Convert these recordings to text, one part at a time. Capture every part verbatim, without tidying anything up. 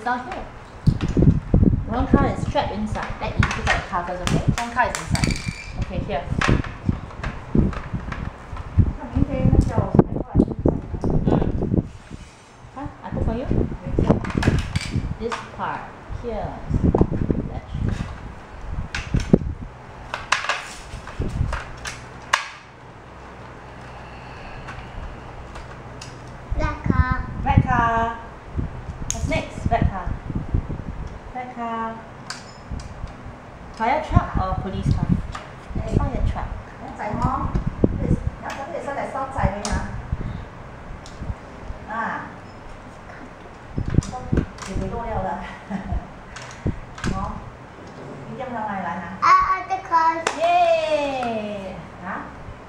down here. One car is trapped inside. Let me put the car first, okay? One car is inside. Okay, here. Huh? I put for you? This part. Here. Black car. Red car. What's next? Red car. Red car. Fire truck or police car? Fire truck. Chạy ngon. Nó có thể sao lại sao chạy vậy hả? À. Thì mình đua đều là. Ngon. Đi chăm ra này lại hả? Ah, the car. Yeah. Hả?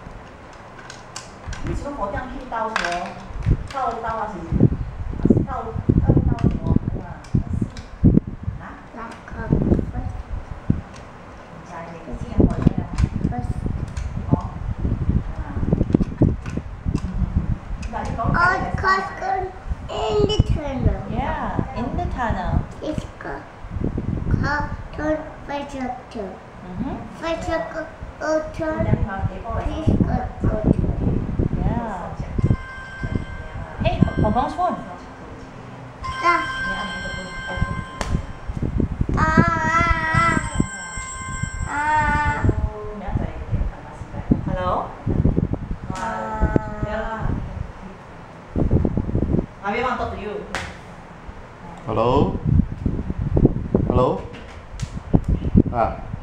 你什么火枪去到什么？到到啊是？是到到到什么？啊？啊？ Black car. First. 唔知你知我咩？First. 哦。啊。嗱，你講 Oh, the car's going in the tunnel. Yeah, in the tunnel. It's car. Car turn fire truck turn. Mm-hmm. Fire truck go, go turn. 你話幾多嚟 Police car go turn. Yeah. Hey, Hong Kong's phone. Ah. Ah. Ah. Hello? I really want to talk to you. Hello? Hello? À